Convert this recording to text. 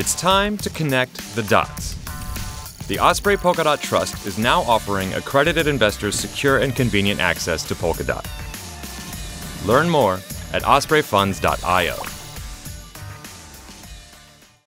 It's time to connect the dots. The Osprey Polkadot Trust is now offering accredited investors secure and convenient access to Polkadot. Learn more at ospreyfunds.io.